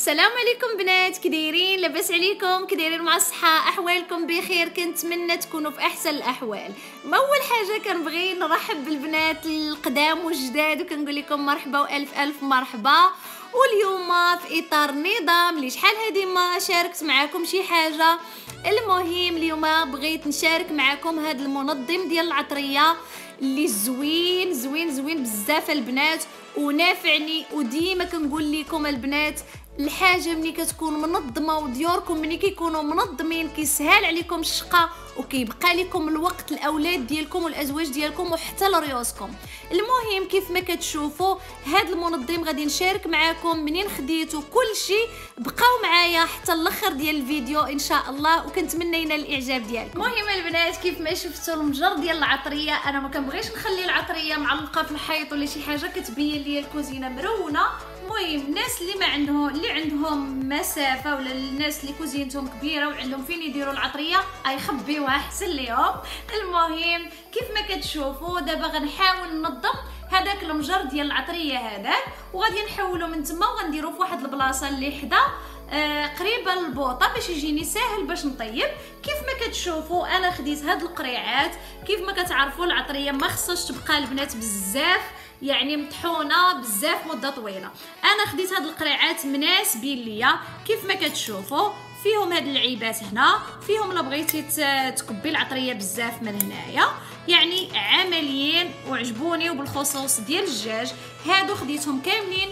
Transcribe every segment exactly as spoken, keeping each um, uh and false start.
السلام عليكم بنات، كدايرين؟ لاباس عليكم؟ كدايرين مع الصحه؟ احوالكم بخير؟ كنتمنى تكونوا في احسن الاحوال. ما اول حاجه كنبغي نرحب بالبنات القدام والجداد وكنقول لكم مرحبا والف الف مرحبا. واليوم في اطار النظام اللي شحال هادي ما شاركت معكم شي حاجه، المهم اليوم بغيت نشارك معكم هذا المنظم ديال العطريه اللي زوين زوين زوين بزاف البنات ونافعني. وديما كنقول لكم البنات الحاجه ملي كتكون منظمه وديوركم ملي كيكونوا منظمين كيسهل عليكم الشقه وكيبقى لكم الوقت الاولاد ديالكم والازواج ديالكم وحتى لريوسكم. المهم كيف ما كتشوفوا هذا المنظم غادي نشارك معكم منين خديته كلشي. بقاو معايا حتى الاخر ديال الفيديو ان شاء الله وكنتمنى ينال الاعجاب ديالكم. المهم البنات كيف ما شفتوا المجر ديال العطريه، انا ما كنبغيش نخلي العطريه معلقه في الحيط ولا شي حاجه كتبين لي الكوزينه مرونه. المهم الناس اللي ما عندهم اللي عندهم مسافه ولا الناس اللي كوزينتهم كبيره وعندهم فين يديروا العطريه يخبيوها احسن ليهم. المهم كيف ما كتشوفوا دابا غنحاول ننظم هذاك المجر ديال العطريه هذاك وغادي نحولو من تما وغنديرو في واحد البلاصه اللي حدا آه قريبه للبوطه باش يجيني ساهل باش نطيب. كيف ما كتشوفوا انا خديت هاد القريعات. كيف ما كتعرفوا العطريه ما خصهاش تبقى البنات بزاف يعني مطحونه بزاف مده طويله. انا خديت هاد القريعات مناسبين ليا. كيف ما كتشوفوا فيهم هاد اللعيبات هنا، فيهم الا بغيتي تكبي العطريه بزاف من هنايا، يعني عمليين وعجبوني. وبالخصوص ديال الدجاج هادو خديتهم كاملين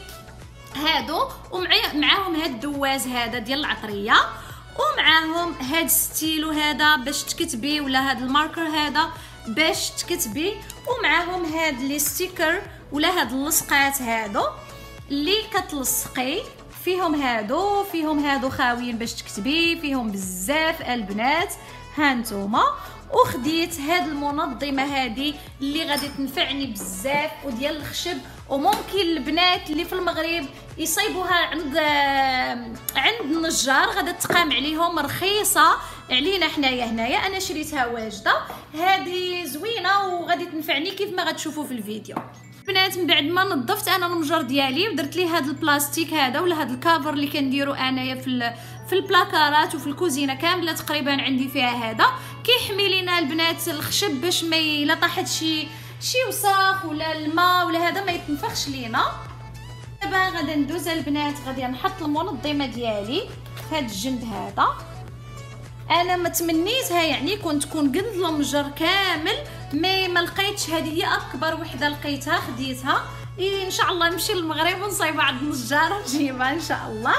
هادو، ومعاهم هاد الدواز هذا ديال العطريه، ومعاهم هاد ستيلو هذا باش تكتبي ولا هاد الماركر هذا باش تكتبي، ومعاهم هاد لي ستيكر ولا هاد اللصقات هادو اللي كتلصقي فيهم. هادو فيهم هادو خاويين باش تكتبي فيهم بزاف البنات هانتوما. وخديت هاد المنظمه هادي اللي غادي تنفعني بزاف وديال الخشب، وممكن البنات اللي في المغرب يصيبوها عند عند النجار غادا تقام عليهم رخيصه علينا حنايا هنايا. انا شريتها واجده، هذه زوينه وغادي تنفعني كيف ما غتشوفوا في الفيديو. بنات من بعد ما نظفت انا المجر ديالي ودرت ليه هذا البلاستيك هذا ولا هذا الكافر اللي كنديروا انايا في في البلاكارات وفي الكوزينه كامله تقريبا عندي فيها هذا كيحمي لينا البنات الخشب باش ما الا طاحت شي شي وساخ ولا الماء ولا هذا ما يتنفخش لينا. دابا غادا ندوز البنات غادي نحط المنظمه ديالي في هذا الجلد هذا. انا ما تمنيتها يعني كنت تكون قد المجر كامل مي ما لقيتش، هذه هي اكبر وحده لقيتها خديتها. إيه ان شاء الله نمشي للمغرب ونصايب عند النجار نجيبها ان شاء الله.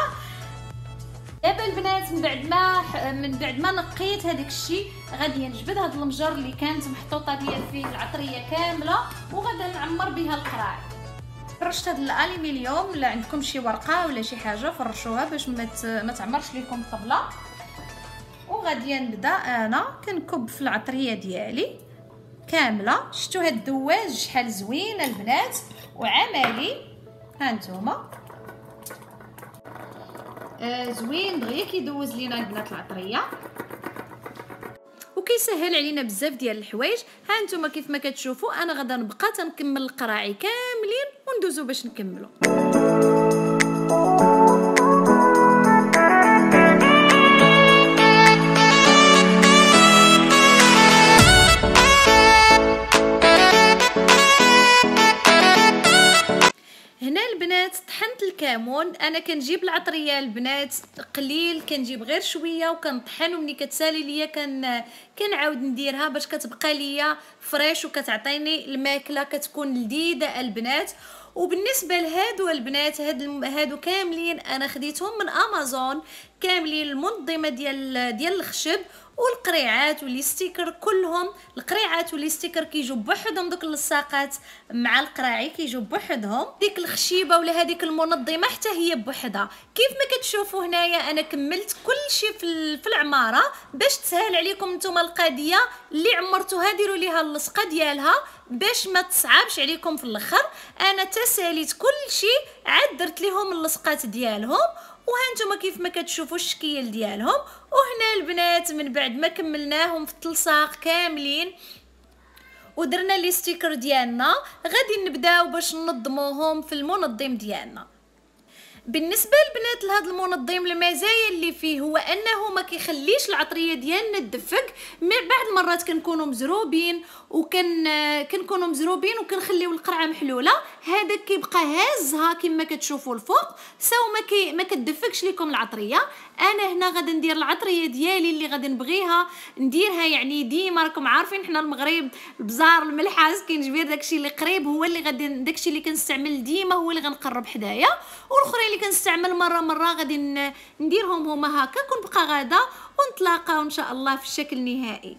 دابا البنات من بعد ما من بعد ما نقيت هذاك الشيء غادي نجبد هذا المجر اللي كانت محطوطه ليا فيه العطريه كامله وغادا نعمر بها القراع. فرشت هذا الالومنيوم ولا عندكم شي ورقه ولا شي حاجه فرشوها باش ما تعمرش لكم الطبله. وغادي نبدا انا كنكب في العطريه ديالي كامله. شفتوا هاد الدواج شحال زوين البنات وعملي هانتوما آه زوين دغيا كيدوز لينا البنات العطريه وكيسهل علينا بزاف ديال الحوايج. هانتوما كيف ما كتشوفوا انا غادا نبقى تنكمل القراعي كاملين وندوزو باش نكملوا. طحنت الكمون. انا كنجيب العطريه البنات قليل، كنجيب غير شويه وكنطحن، ومني كتسالي ليا كن كنعاود نديرها باش كتبقى ليا فريش وكتعطيني الماكله كتكون لذيذه البنات. وبالنسبه لهادو البنات هاد هادو كاملين انا خديتهم من امازون كاملين، المنظمه ديال ديال الخشب والقريعات واللي ستيكر كلهم. القريعات واللي ستيكر كيجوا بوحدهم، دوك اللصاقات مع القراعي كيجوا بوحدهم، ديك الخشيبه ولا هذيك المنظمه حتى هي بوحدها. كيف ما كتشوفوا هنايا انا كملت كل شيء في في العماره باش تسهل عليكم نتوما القضيه. اللي عمرتوها ديروا ليها اللصقه ديالها باش ما تصعبش عليكم في الاخر. انا تساليت كل شيء عاد درت لهم اللصقات ديالهم وهانتوما كيف ما كتشوفوا الشكل ديالهم. وهنا البنات من بعد ما كملناهم في التلصاق كاملين ودرنا لي ستيكر ديالنا غادي نبداو باش ننظموهم في المنظم ديالنا. بالنسبه للبنات لهذا المنظم المزايا اللي فيه هو انه ما كيخليش العطريه ديالنا تدفق. بعض المرات كنكونوا مزروبين وكن كنكونوا مزروبين وكنخليو القرعه محلوله، هذا كيبقى هازها كما كتشوفوا الفوق، سو ما كي ما كتدفقش لكم العطريه. انا هنا غادي ندير العطريه ديالي اللي غادي نبغيها نديرها، يعني ديما راكم عارفين حنا المغرب البزار الملحاس كنجبر داكشي اللي قريب هو اللي غادي داكشي اللي كنستعمل ديما هو اللي غنقرب حدايا، والاخرين اللي كنستعمل مره مره غادي نديرهم هما هكا. كنبقى غادا ونتلاقاو ان شاء الله في الشكل النهائي.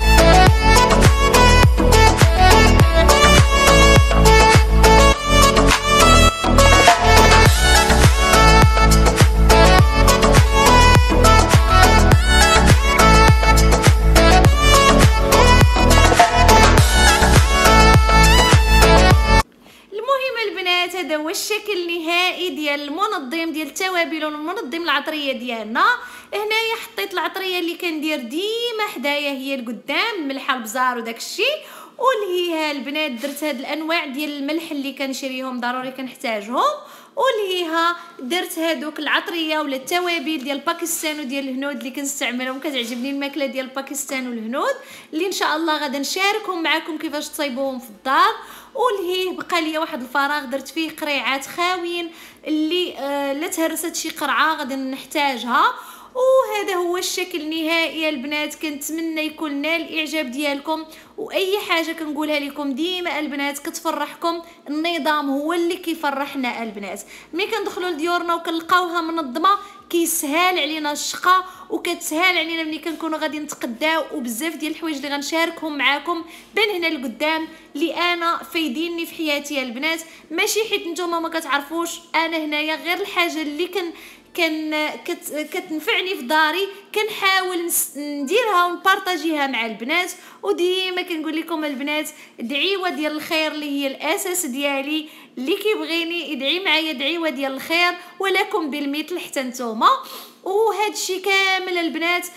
هذا هو الشكل النهائي ديال المنظم ديال التوابل والمنظم العطريه ديالنا. هنايا حطيت العطريه اللي كندير ديما حدايا هي القدام، الملحه البزار وداك الشيء، ولهيها البنات درت هاد الانواع ديال الملح اللي كنشريهم ضروري كنحتاجهم، ولهيها درت هادوك العطريه ولا التوابل ديال باكستان وديال الهنود اللي كنستعملهم. كتعجبني الماكله ديال باكستان والهنود اللي ان شاء الله غادا نشاركهم معكم كيفاش تصايبوهم في الدار. ولهيه بقى لي واحد الفراغ درت فيه قريعات خاويين اللي آه لا تهرست شي قرعه غادي نحتاجها. وهذا هو الشكل النهائي يا البنات. كنتمنى يكون نال الاعجاب ديالكم، واي حاجه كنقولها لكم ديما البنات كتفرحكم، النظام هو اللي كيفرحنا البنات. ملي كندخلوا لديورنا وكنلقاوها منظمه كيسهال علينا الشقه وكتسهال علينا ملي كنكونوا غادي نتقداو، وبزاف ديال الحوايج اللي غنشاركهم معكم بين هنا لقدام اللي انا فايديني في حياتي البنات. ماشي حيت نتوما ما كتعرفوش، انا هنايا غير الحاجه اللي كن كان كت كتنفعني في داري كنحاول نديرها ونبارطاجيها مع البنات. وديما كنقول لكم البنات دعيوه ديال الخير اللي هي الاساس ديالي، اللي كيبغيني يدعي معايا دعيوه ديال الخير ولكم بالمثل حتى نتوما. وهذا الشيء كامل البنات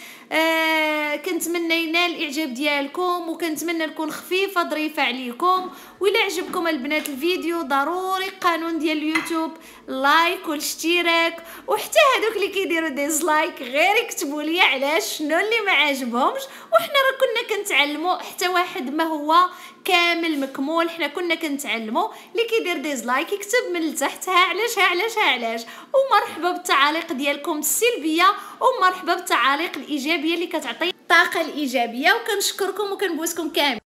آه كنتمنى ينال الاعجاب ديالكم، وكنتمنى نكون خفيفه ظريفه عليكم. وإلا عجبكم البنات الفيديو ضروري قانون ديال اليوتيوب لايك والاشتراك، وحتى هذوك اللي كيديروا ديزلايك غير يكتبوا لي علاش شنو اللي ما عجبهمش. وحنا راه كنا كنتعلموا، حتى واحد ما هو كامل مكمول، حنا كنا كنتعلموا. اللي كيدير ديزلايك يكتب من التحت ها علاش ها علاش ها علاش. ومرحبا بالتعاليق ديالكم السلبيه، ومرحبا بالتعاليق الايجابيه اللي كتعطي الطاقه الايجابيه. وكنشكركم وكنبوسكم كامل.